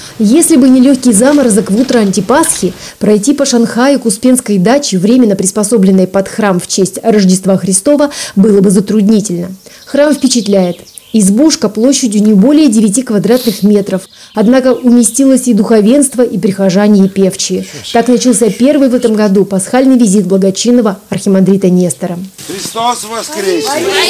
Если бы не легкий заморозок в утро антипасхи, пройти по Шанхаю к Успенской даче, временно приспособленной под храм в честь Рождества Христова, было бы затруднительно. Храм впечатляет. Избушка площадью не более 9 квадратных метров. Однако уместилось и духовенство, и прихожане, и певчие. Так начался первый в этом году пасхальный визит благочинного архимандрита Нестора. Христос воскресе!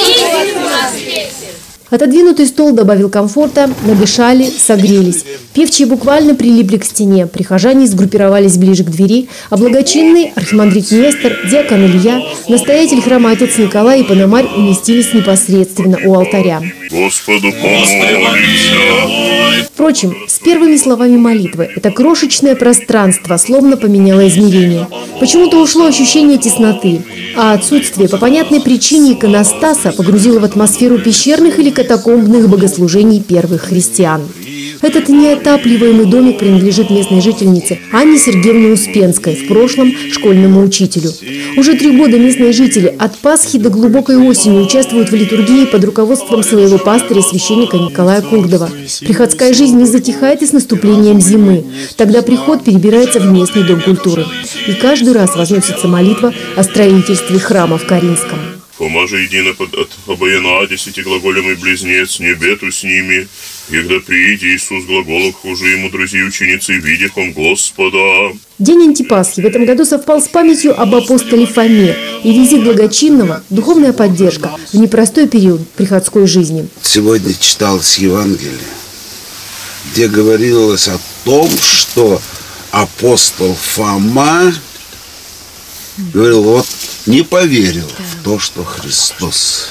Отодвинутый стол добавил комфорта, надышали, согрелись. Певчие буквально прилипли к стене, прихожане сгруппировались ближе к двери, а благочинный архимандрит Нестор, диакон Илья, настоятель храма отец Николай и Пономарь уместились непосредственно у алтаря. Господу помолимся. Впрочем, с первыми словами молитвы это крошечное пространство словно поменяло измерение. Почему-то ушло ощущение тесноты, а отсутствие по понятной причине иконостаса погрузило в атмосферу пещерных или катакомбных богослужений первых христиан. Этот неотапливаемый домик принадлежит местной жительнице Анне Сергеевне Успенской, в прошлом школьному учителю. Уже 3 года местные жители от Пасхи до глубокой осени участвуют в литургии под руководством своего пастыря, священника Николая Курдова. Приходская жизнь не затихает и с наступлением зимы. Тогда приход перебирается в местный дом культуры. И каждый раз возносится молитва о строительстве храма в Каринском. Помажа едино от обояна, 10 глаголемый близнец, небету с ними. Когда прииди Иисус глаголов хуже ему, друзья ученицы, видихом Господа. День антипасхи в этом году совпал с памятью об апостоле Фоме. И визит благочинного – духовная поддержка в непростой период приходской жизни. Сегодня читалось Евангелие, где говорилось о том, что апостол Фома говорил, вот не поверил в то, что Христос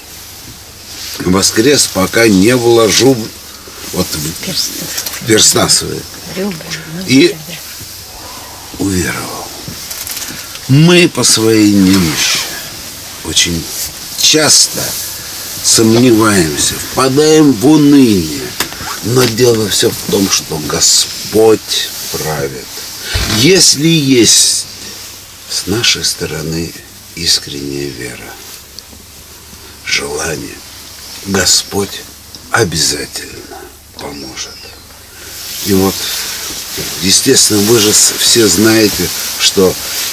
воскрес, пока не вложу вот в перста свои. И уверовал. Мы по своей немощи очень часто сомневаемся, впадаем в уныние. Но дело все в том, что Господь правит. Если есть с нашей стороны искренняя вера, желание, Господь обязательно поможет. И вот, естественно, вы же все знаете, что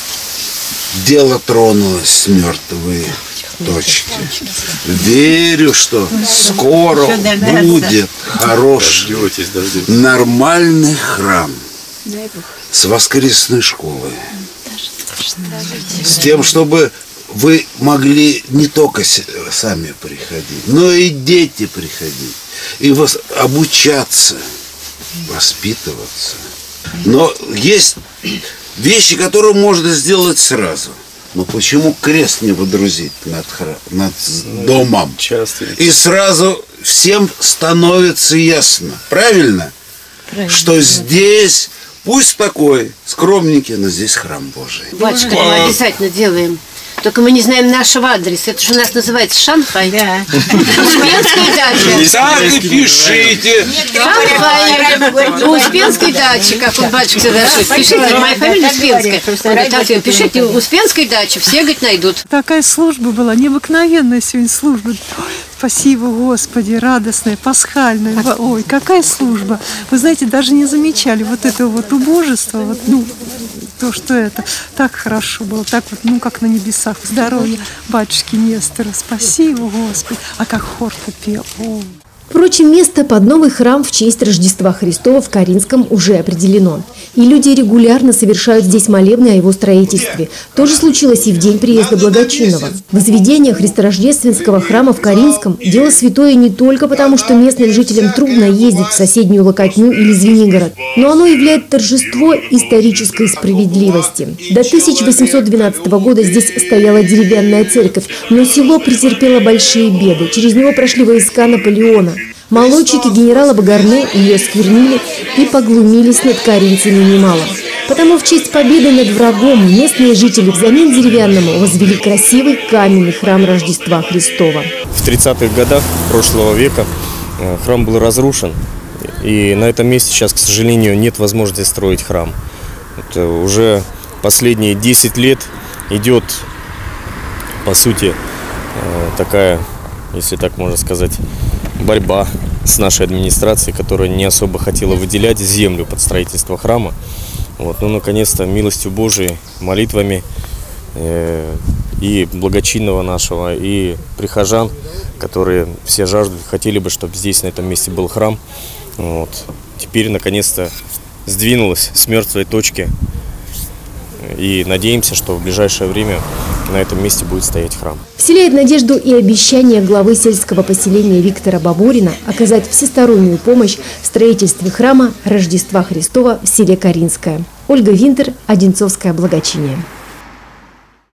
дело тронулось с мертвой точки. Верю, что скоро будет хороший, нормальный храм с воскресной школой. С тем, чтобы вы могли не только сами приходить, но и дети приходить, и обучаться, воспитываться. Но есть вещи, которые можно сделать сразу. Но почему крест не водрузить над домом? И сразу всем становится ясно, правильно? Что здесь, пусть такой скромненький, но здесь храм Божий. Батюшка, мы обязательно делаем. Только мы не знаем нашего адреса. Это же у нас называется Шанхай. Да. Успенская дача. Так и пишите. Шанхай. Успенской дачи, как он батюшка всегда пишет. Пишите, моя фамилия Успенская. Пишите Успенской дачи, все, говорит, найдут. Такая служба была, необыкновенная сегодня служба. Спасибо, Господи, радостная, пасхальная. Ой, какая служба. Вы знаете, даже не замечали вот этого вот убожества, вот, то, что это так хорошо было, так вот, как на небесах. Здоровья батюшки Нестора. Спасибо, Господи. А как хор-то пел. О. Впрочем, место под новый храм в честь Рождества Христова в Каринском уже определено. И люди регулярно совершают здесь молебны о его строительстве. То же случилось и в день приезда благочинного. Возведение христорождественского храма в Каринском – дело святое не только потому, что местным жителям трудно ездить в соседнюю Локотню или Звенигород, но оно являет торжество исторической справедливости. До 1812 года здесь стояла деревянная церковь, но село претерпело большие беды. Через него прошли войска Наполеона. Молодчики генерала Багарне ее сквернили и поглумились над каринцами немало. Потому в честь победы над врагом местные жители взамен деревянному возвели красивый каменный храм Рождества Христова. В 30-х годах прошлого века храм был разрушен, и на этом месте сейчас, к сожалению, нет возможности строить храм. Это уже последние 10 лет идет, по сути, такая, если так можно сказать, борьба с нашей администрацией, которая не особо хотела выделять землю под строительство храма. Вот. Но наконец-то милостью Божией, молитвами и благочинного нашего, и прихожан, которые все жаждут, хотели бы, чтобы здесь, на этом месте, был храм. Вот. Теперь наконец-то сдвинулось с мертвой точки. И надеемся, что в ближайшее время на этом месте будет стоять храм. Вселяет надежду и обещание главы сельского поселения Виктора Бабурина оказать всестороннюю помощь в строительстве храма Рождества Христова в селе Каринское. Ольга Винтер, Одинцовское благочиние.